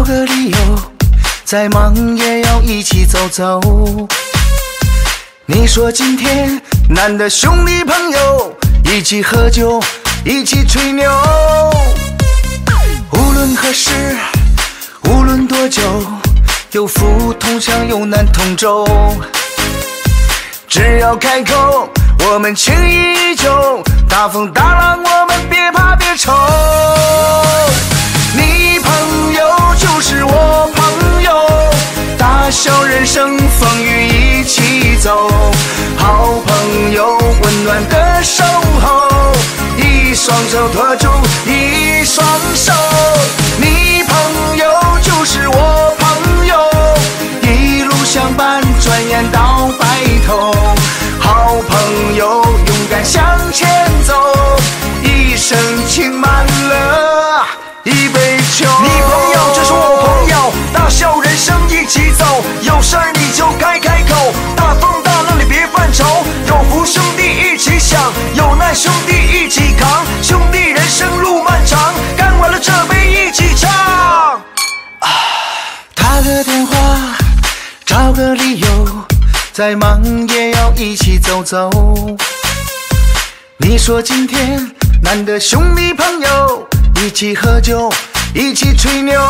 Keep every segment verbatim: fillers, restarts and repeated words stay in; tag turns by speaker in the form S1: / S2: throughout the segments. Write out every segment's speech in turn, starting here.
S1: 个理由，再忙也要一起走走。你说今天难得兄弟朋友一起喝酒，一起吹牛。无论何时，无论多久，有福同享，有难同舟。只要开口，我们情谊依旧，大风大浪我们别怕别愁。你朋友就是我朋友，大小人生风雨一起走。好朋友温暖的守候，一双手托住一双手。你朋友就是我朋友，一路相伴，转眼到白头。好朋友勇敢向前走，一生情满了一杯酒。
S2: 你朋友就是我朋友，大笑人生一起走。有事儿你就开开口，大风大浪你别犯愁。有福兄弟一起享，有难兄弟一起扛。兄弟人生路漫长，干完了这杯一起唱。啊，
S1: 打个电话，找个理由，再忙也要一起走走。你说今天难得兄弟朋友一起喝酒，一起吹牛。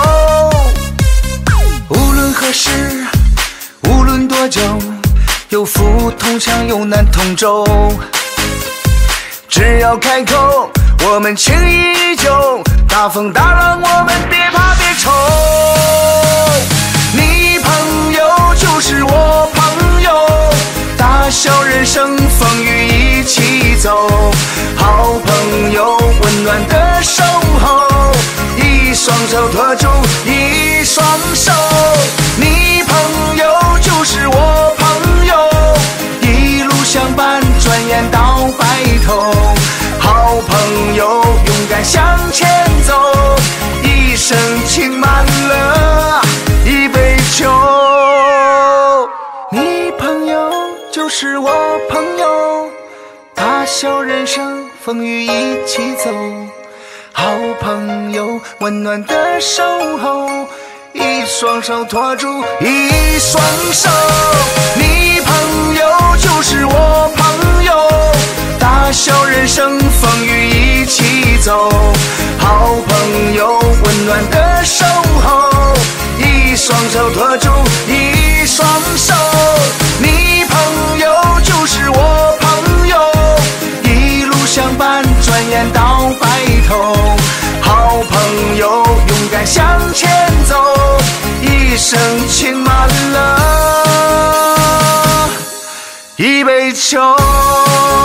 S1: 无论何时，无论多久，有福同享，有难同舟。只要开口，我们情谊依旧，大风大浪我们别怕别愁。你朋友就是我朋友，大小人生风雨一起走。好朋友温暖的守候，一双手托住一双手。你朋友就是我朋友，一路相伴，转眼到白头。好朋友勇敢向前走，一生情满了一杯酒。你朋友就是我朋友，大小人生风雨一起走。好朋友温暖的守候，一双手托住一双手。你朋友就是我朋友，大小人生风雨一起走。好朋友温暖的守候，一双手托住一双手。你朋友就是我朋友，一路相伴，转眼到白头。好朋友勇敢向前走，一生情满了一杯酒。